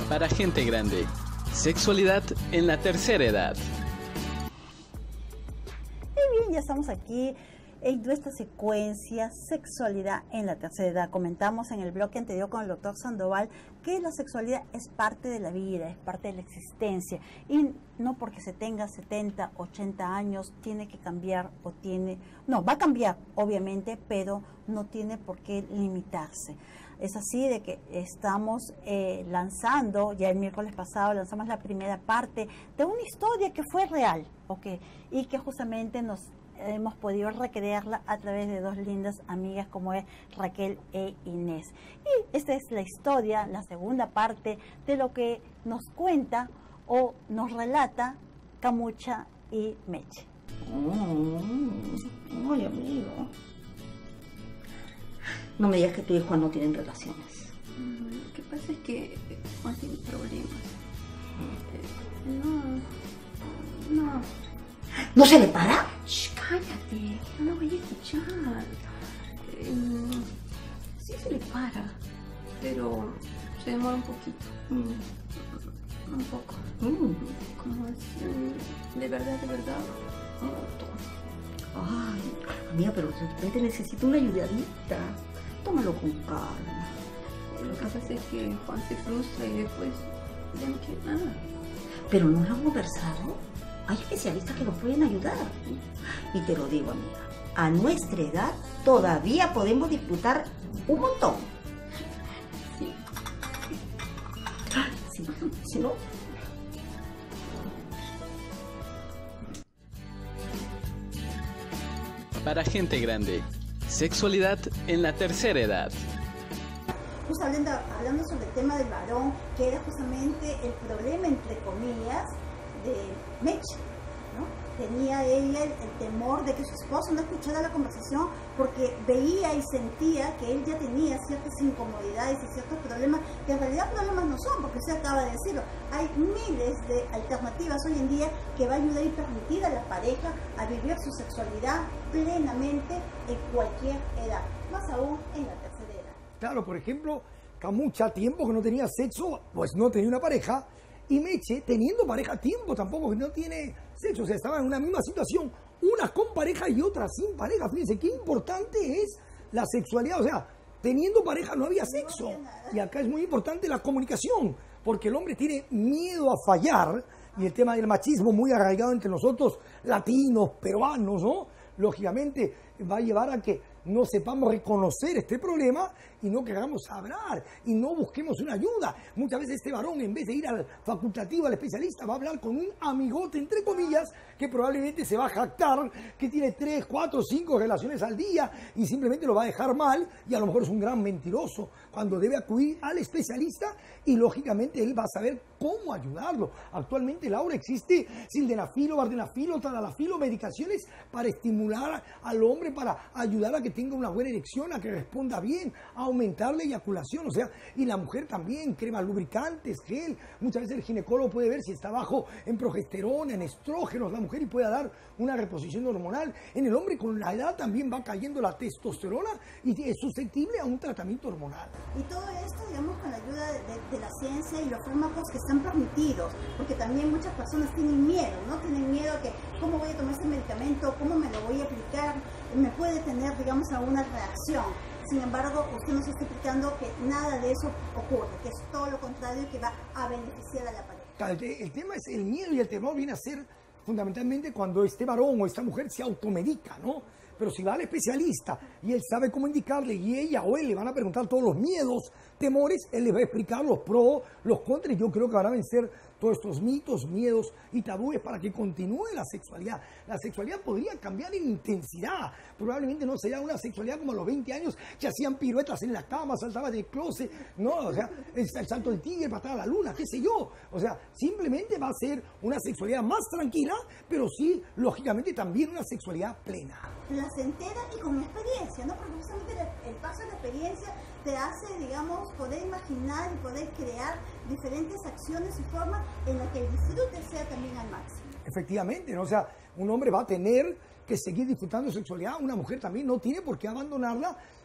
Para gente grande. Sexualidad en la tercera edad. Y bien, ya estamos aquí en nuestra secuencia Sexualidad en la tercera edad. Comentamos en el bloque anterior con el doctor Sandoval que la sexualidad es parte de la vida, es parte de la existencia. Y no porque se tenga 70, 80 años tiene que cambiar o tiene... No, va a cambiar, obviamente, pero no tiene por qué limitarse. Es así de que estamos lanzando, ya el miércoles pasado lanzamos la primera parte de una historia que fue real, y que justamente nos hemos podido recrearla a través de dos lindas amigas como es Raquel e Inés. Y esta es la historia, la segunda parte de lo que nos cuenta o nos relata Camucha y Meche. Ay, amigo. No me digas que tu y Juan no tienen relaciones. Lo que pasa es que Juan tiene problemas. No. ¿No se le para? Shh, cállate, que no lo vaya a escuchar. Sí se le para, pero se demora un poquito. Un poco. Como es, de verdad, un montón. Ay, amiga, pero de repente necesito una ayudadita. Tómalo con calma. Lo que pasa es que Juan se frustra y después ya no quiere nada. Pero no lo han conversado. Hay especialistas que nos pueden ayudar. Y te lo digo, amiga, a nuestra edad todavía podemos disfrutar un montón. Sí. Sí, si no... Para gente grande. Sexualidad en la tercera edad. Justo hablando sobre el tema del varón, que era justamente el problema, entre comillas, de Meche, ¿no? Tenía ella el temor de que su esposo no escuchara la conversación porque veía y sentía que él ya tenía ciertas incomodidades y ciertos problemas, que en realidad problemas no son, porque usted acaba de decirlo. Hay miles de alternativas hoy en día que va a ayudar y permitir a la pareja a vivir su sexualidad plenamente en cualquier edad, más aún en la tercera edad. Claro, por ejemplo, Camucha, tiempo que no tenía sexo, pues no tenía una pareja, y Meche, teniendo pareja, tiempo tampoco que no tiene sexo, o sea, estaban en una misma situación, unas con pareja y otras sin pareja. Fíjense qué importante es la sexualidad, o sea, teniendo pareja no había sexo, y acá es muy importante la comunicación, porque el hombre tiene miedo a fallar, y el tema del machismo muy arraigado entre nosotros, latinos, peruanos, ¿no? Lógicamente va a llevar a que no sepamos reconocer este problema y no queramos hablar y no busquemos una ayuda. Muchas veces este varón, en vez de ir al facultativo, al especialista, va a hablar con un amigote, entre comillas, que probablemente se va a jactar que tiene 3, 4, 5 relaciones al día y simplemente lo va a dejar mal, y a lo mejor es un gran mentiroso, cuando debe acudir al especialista y lógicamente él va a saber cómo ayudarlo. Actualmente, Laura, existe sildenafilo, vardenafilo, tadalafilo, medicaciones para estimular al hombre, para ayudar a que tenga una buena erección, a que responda bien, a aumentar la eyaculación, o sea, y la mujer también, crema, lubricantes, gel. Muchas veces el ginecólogo puede ver si está bajo en progesterona, en estrógenos, la mujer, y puede dar una reposición hormonal. En el hombre, con la edad, también va cayendo la testosterona y es susceptible a un tratamiento hormonal. Y todo esto, digamos, con la ayuda de la ciencia y los fármacos que están permitidos, porque también muchas personas tienen miedo, ¿no? Tienen miedo a que, ¿cómo voy a tomar este medicamento? ¿Cómo me lo voy a aplicar? Me puede tener, digamos, alguna reacción. Sin embargo, usted nos está explicando que nada de eso ocurre, que es todo lo contrario y que va a beneficiar a la pareja. El tema es el miedo, y el temor viene a ser fundamentalmente cuando este varón o esta mujer se automedica, ¿no? Pero si va al especialista y él sabe cómo indicarle, y ella o él le van a preguntar todos los miedos, temores, él le va a explicar los pros, los contras, y yo creo que van a vencer todos estos mitos, miedos y tabúes para que continúe la sexualidad. La sexualidad podría cambiar en intensidad. Probablemente no sería una sexualidad como a los 20 años, que hacían piruetas en la cama, saltaban del closet, no, o sea, el salto del tigre, patada a la luna, qué sé yo. O sea, simplemente va a ser una sexualidad más tranquila, pero sí, lógicamente, también una sexualidad plena. Placentera y con experiencia, ¿no? Porque justamente el paso de la experiencia te hace, digamos, poder imaginar y poder crear diferentes acciones y formas en las que el disfrute sea también al máximo. Efectivamente, ¿no? O sea, un hombre va a tener que seguir disfrutando de sexualidad, una mujer también no tiene por qué abandonarla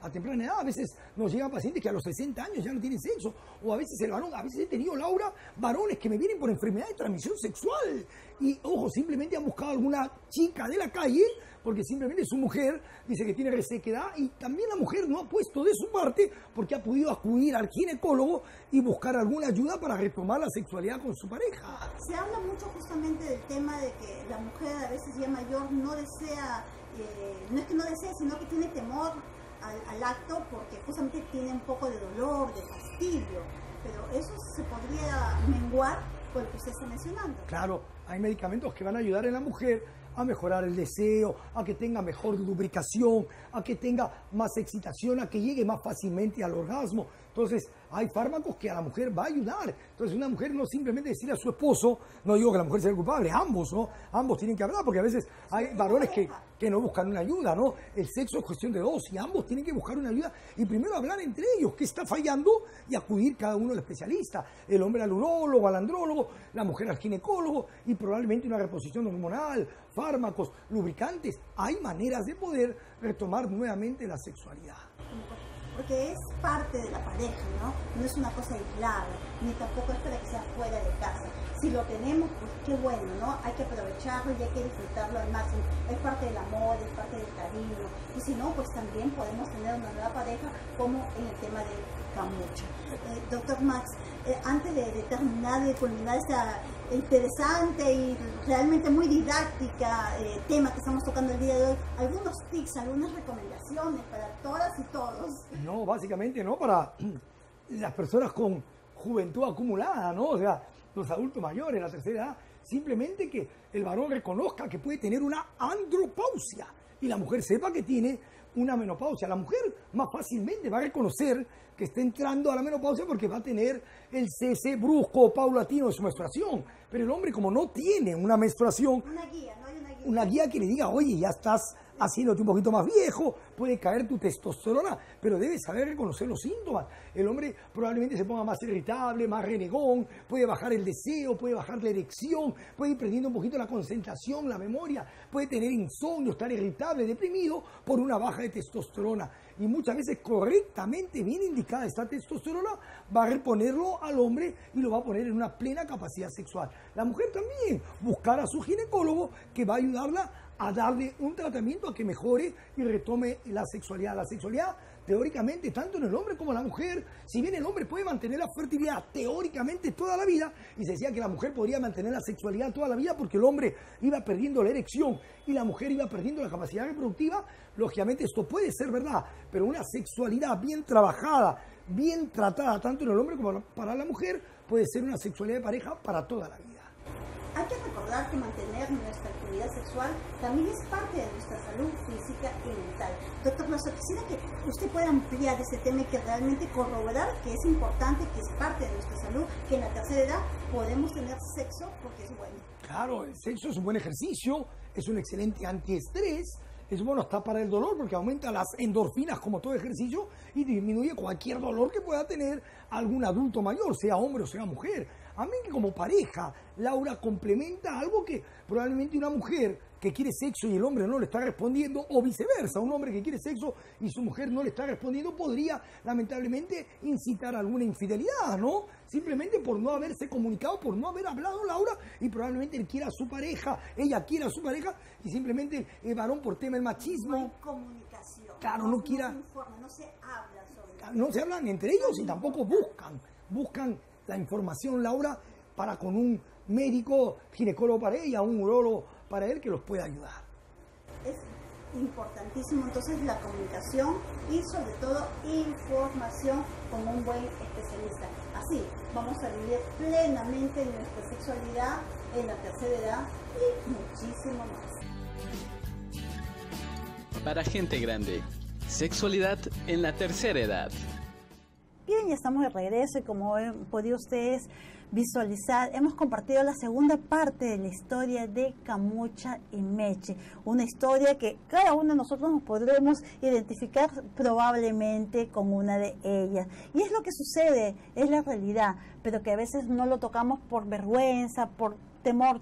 a temprana edad. A veces nos llegan pacientes que a los 60 años ya no tienen sexo, o a veces el varón, a veces he tenido, Laura, varones que me vienen por enfermedad de transmisión sexual y, ojo, simplemente han buscado alguna chica de la calle porque simplemente su mujer dice que tiene resequedad, y también la mujer no ha puesto de su parte porque ha podido acudir al ginecólogo y buscar alguna ayuda para retomar la sexualidad con su pareja. Se habla mucho justamente del tema de que la mujer a veces ya mayor no desea, no es que no desea, sino que tiene temor al acto porque justamente tiene un poco de dolor, de fastidio, pero eso se podría menguar por lo que usted está mencionando. Claro, hay medicamentos que van a ayudar en la mujer a mejorar el deseo, a que tenga mejor lubricación, a que tenga más excitación, a que llegue más fácilmente al orgasmo. Entonces, hay fármacos que a la mujer va a ayudar. Entonces, una mujer no simplemente decirle a su esposo, no digo que la mujer sea el culpable, ambos, ¿no? Ambos tienen que hablar, porque a veces hay varones que no buscan una ayuda, ¿no? El sexo es cuestión de dos, y ambos tienen que buscar una ayuda y primero hablar entre ellos qué está fallando y acudir cada uno al especialista. El hombre al urólogo, al andrólogo, la mujer al ginecólogo, y probablemente una reposición hormonal, fármacos, lubricantes. Hay maneras de poder retomar nuevamente la sexualidad. Porque es parte de la pareja, ¿no? No es una cosa aislada, ni tampoco es para que sea fuera de casa. Si lo tenemos, pues qué bueno, ¿no? Hay que aprovecharlo y hay que disfrutarlo al máximo. Es parte del amor, es parte del cariño. Y si no, pues también podemos tener una nueva pareja, como en el tema de Camucha. Doctor Max, antes de terminar, de culminar esta interesante y realmente muy didáctica tema que estamos tocando el día de hoy, algunos tips, algunas recomendaciones para todas y todos. No, básicamente, ¿no? Para las personas con juventud acumulada, ¿no? O sea, los adultos mayores, la tercera edad, simplemente que el varón reconozca que puede tener una andropausia y la mujer sepa que tiene una menopausia. La mujer más fácilmente va a reconocer que está entrando a la menopausia porque va a tener el cese brusco o paulatino de su menstruación. Pero el hombre, como no tiene una menstruación, Una guía, no hay una guía. Una guía que le diga, oye, ya estás haciéndote un poquito más viejo, puede caer tu testosterona, pero debes saber reconocer los síntomas. El hombre probablemente se ponga más irritable, más renegón, puede bajar el deseo, puede bajar la erección, puede ir perdiendo un poquito la concentración, la memoria, puede tener insomnio, estar irritable, deprimido por una baja de testosterona. Y muchas veces correctamente, bien indicada esta testosterona, va a reponerlo al hombre y lo va a poner en una plena capacidad sexual. La mujer también, buscar a su ginecólogo que va a ayudarla a darle un tratamiento a que mejore y retome la sexualidad. La sexualidad, teóricamente, tanto en el hombre como en la mujer, si bien el hombre puede mantener la fertilidad teóricamente toda la vida, y se decía que la mujer podría mantener la sexualidad toda la vida porque el hombre iba perdiendo la erección y la mujer iba perdiendo la capacidad reproductiva, lógicamente esto puede ser verdad, pero una sexualidad bien trabajada, bien tratada, tanto en el hombre como para la mujer, puede ser una sexualidad de pareja para toda la vida. Hay que recordar que mantener nuestra actividad sexual también es parte de nuestra salud física y mental. Doctor Plazo, quisiera que usted pueda ampliar ese tema y que realmente corroborar que es importante, que es parte de nuestra salud, que en la tercera edad podemos tener sexo porque es bueno. Claro, el sexo es un buen ejercicio, es un excelente antiestrés, es bueno hasta para el dolor porque aumenta las endorfinas como todo ejercicio y disminuye cualquier dolor que pueda tener algún adulto mayor, sea hombre o sea mujer. A mí que como pareja, Laura, complementa algo que probablemente una mujer que quiere sexo y el hombre no le está respondiendo, o viceversa, un hombre que quiere sexo y su mujer no le está respondiendo, podría lamentablemente incitar a alguna infidelidad, ¿no? Simplemente por no haberse comunicado, por no haber hablado, Laura, y probablemente él quiera a su pareja, ella quiera a su pareja, y simplemente el varón por tema del machismo. No hay comunicación. Claro, no quiera. No se informa, no se habla sobre eso. No se hablan entre ellos y tampoco buscan la información, Laura, para con un médico ginecólogo para ella, un urólogo para él que los pueda ayudar. Es importantísimo entonces la comunicación y sobre todo información con un buen especialista. Así vamos a vivir plenamente nuestra sexualidad en la tercera edad y muchísimo más. Para gente grande, sexualidad en la tercera edad. Bien, ya estamos de regreso y como han podido ustedes visualizar, hemos compartido la segunda parte de la historia de Camucha y Meche, una historia que cada uno de nosotros nos podremos identificar probablemente con una de ellas. Y es lo que sucede, es la realidad, pero que a veces no lo tocamos por vergüenza, por temor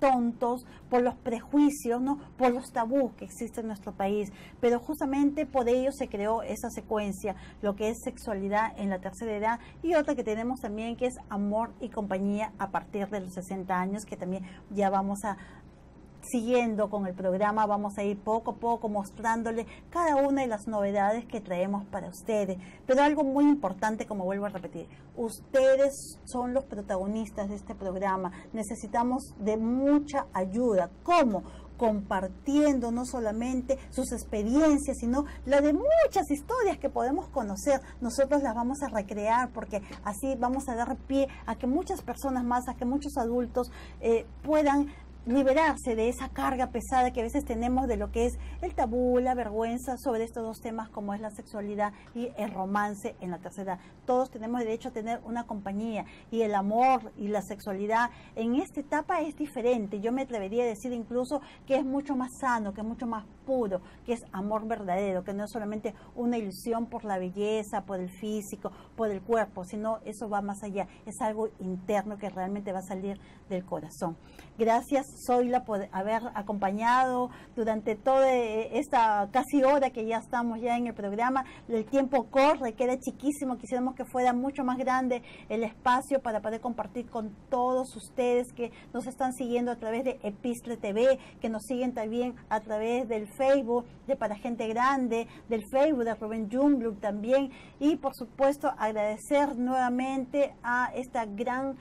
tontos, por los prejuicios, ¿no? Por los tabús que existen en nuestro país. Pero justamente por ello se creó esa secuencia, lo que es sexualidad en la tercera edad, y otra que tenemos también que es amor y compañía a partir de los 60 años, que también ya vamos a siguiendo con el programa, vamos a ir poco a poco mostrándole cada una de las novedades que traemos para ustedes. Pero algo muy importante, como vuelvo a repetir, ustedes son los protagonistas de este programa. Necesitamos de mucha ayuda. ¿Cómo? Compartiendo no solamente sus experiencias, sino la de muchas historias que podemos conocer. Nosotros las vamos a recrear, porque así vamos a dar pie a que muchas personas más, a que muchos adultos puedan liberarse de esa carga pesada que a veces tenemos de lo que es el tabú, la vergüenza sobre estos dos temas como es la sexualidad y el romance en la tercera edad. Todos tenemos derecho a tener una compañía, y el amor y la sexualidad en esta etapa es diferente. Yo me atrevería a decir incluso que es mucho más sano, que es mucho más puro, que es amor verdadero, que no es solamente una ilusión por la belleza, por el físico, por el cuerpo, sino eso va más allá, es algo interno que realmente va a salir del corazón. Gracias, Zoila, por haber acompañado durante toda esta casi hora que ya estamos ya en el programa. El tiempo corre, queda chiquísimo, quisiéramos que fuera mucho más grande el espacio para poder compartir con todos ustedes que nos están siguiendo a través de Epistle TV, que nos siguen también a través del Facebook de Para Gente Grande, del Facebook de Rubén Jungblut también, y por supuesto agradecer nuevamente a esta gran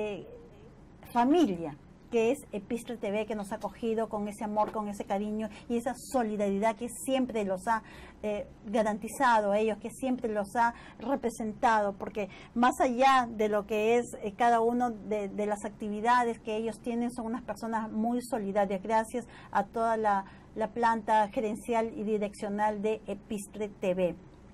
familia que es Epistle TV, que nos ha acogido con ese amor, con ese cariño y esa solidaridad que siempre los ha garantizado a ellos, que siempre los ha representado, porque más allá de lo que es cada uno de las actividades que ellos tienen, son unas personas muy solidarias. Gracias a toda la planta gerencial y direccional de Epistle TV.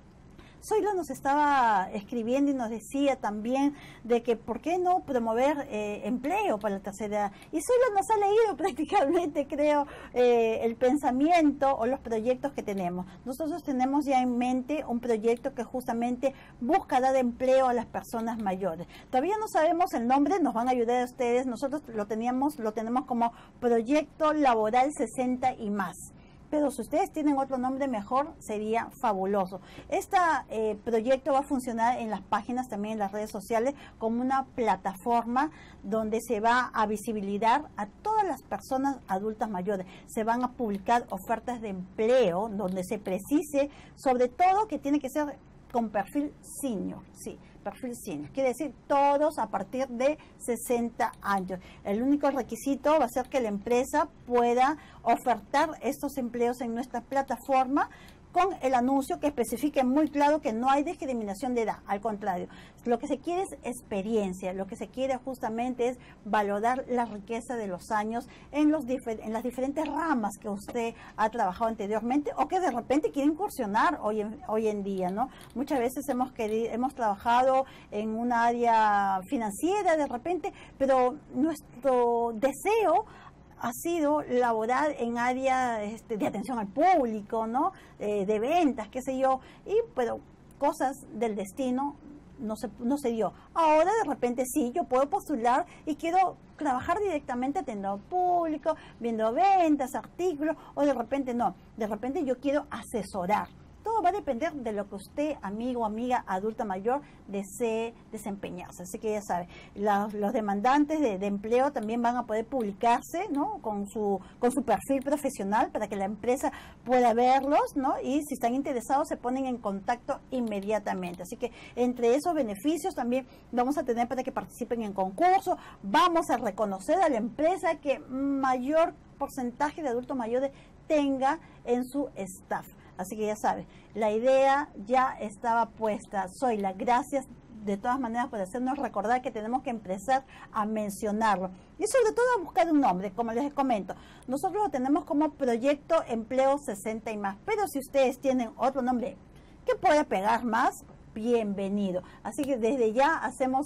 Zoila nos estaba escribiendo y nos decía también de que por qué no promover empleo para la tercera edad. Y Zoila nos ha leído prácticamente, creo, el pensamiento o los proyectos que tenemos. Nosotros tenemos ya en mente un proyecto que justamente busca dar empleo a las personas mayores. Todavía no sabemos el nombre, nos van a ayudar a ustedes. Nosotros lo tenemos como Proyecto Laboral 60 y más. Pero si ustedes tienen otro nombre mejor, sería fabuloso. Este proyecto va a funcionar en las páginas, también en las redes sociales, como una plataforma donde se va a visibilizar a todas las personas adultas mayores. Se van a publicar ofertas de empleo donde se precise, sobre todo, que tiene que ser con perfil senior, sí, perfil senior. Quiere decir todos a partir de 60 años. El único requisito va a ser que la empresa pueda ofertar estos empleos en nuestra plataforma con el anuncio que especifique muy claro que no hay discriminación de edad. Al contrario, lo que se quiere es experiencia, lo que se quiere justamente es valorar la riqueza de los años en las diferentes ramas que usted ha trabajado anteriormente o que de repente quiere incursionar hoy en día, ¿no? Muchas veces hemos trabajado en un área financiera de repente, pero nuestro deseo ha sido laborar en área de atención al público, ¿no? De ventas, qué sé yo, pero cosas del destino no se dio. Ahora de repente sí, yo puedo postular y quiero trabajar directamente atendiendo al público, viendo ventas, artículos, o de repente no, de repente yo quiero asesorar. Todo va a depender de lo que usted, amigo o amiga adulta mayor, desee desempeñarse. Así que ya sabe, los demandantes de empleo también van a poder publicarse, ¿no? con su perfil profesional para que la empresa pueda verlos, ¿no? Y si están interesados se ponen en contacto inmediatamente. Así que entre esos beneficios también vamos a tener para que participen en concursos. Vamos a reconocer a la empresa que mayor porcentaje de adultos mayores tenga en su staff. Así que ya sabes, la idea ya estaba puesta. Zoila, gracias de todas maneras por hacernos recordar que tenemos que empezar a mencionarlo. Y sobre todo a buscar un nombre, como les comento. Nosotros lo tenemos como Proyecto Empleo 60 y más. Pero si ustedes tienen otro nombre que pueda pegar más, bienvenido. Así que desde ya hacemos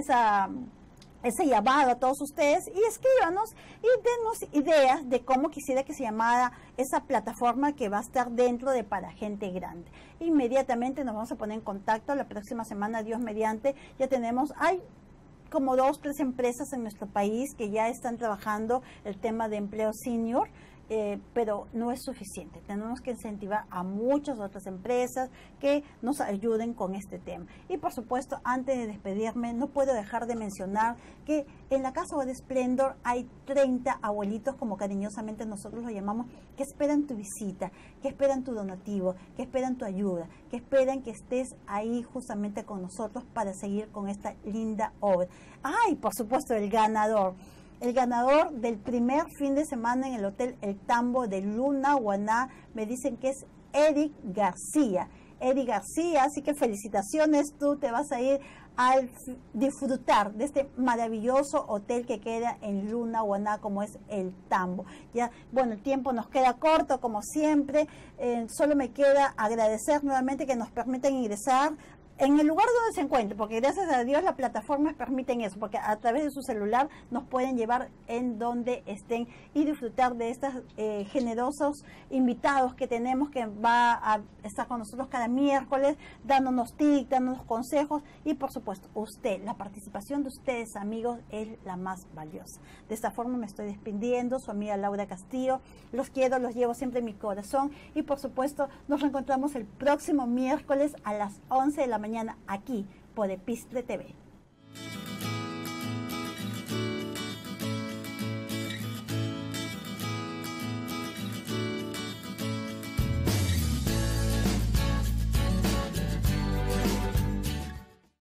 ese llamado a todos ustedes y escríbanos y denos ideas de cómo quisiera que se llamara esa plataforma que va a estar dentro de Para Gente Grande. Inmediatamente nos vamos a poner en contacto. La próxima semana, Dios mediante, ya tenemos, hay como 2, 3 empresas en nuestro país que ya están trabajando el tema de empleo senior. Pero no es suficiente. Tenemos que incentivar a muchas otras empresas que nos ayuden con este tema. Y por supuesto, antes de despedirme, no puedo dejar de mencionar que en la Casa Hogar Esplendor hay 30 abuelitos, como cariñosamente nosotros lo llamamos, que esperan tu visita, que esperan tu donativo, que esperan tu ayuda, que esperan que estés ahí justamente con nosotros para seguir con esta linda obra. Y por supuesto, el ganador. El ganador del primer fin de semana en el Hotel El Tambo de Lunahuaná, me dicen que es Eric García. Eric García, así que felicitaciones, tú te vas a ir a disfrutar de este maravilloso hotel que queda en Lunahuaná, como es El Tambo. Ya, bueno, el tiempo nos queda corto, como siempre, solo me queda agradecer nuevamente que nos permitan ingresar en el lugar donde se encuentre, porque gracias a Dios las plataformas permiten eso, porque a través de su celular nos pueden llevar en donde estén y disfrutar de estos generosos invitados que tenemos, que va a estar con nosotros cada miércoles, dándonos tips, dándonos consejos, y por supuesto usted, la participación de ustedes, amigos, es la más valiosa. De esta forma me estoy despidiendo, su amiga Laura Castillo. Los quiero, los llevo siempre en mi corazón, y por supuesto nos reencontramos el próximo miércoles a las 11 de la mañana aquí por Epistre TV.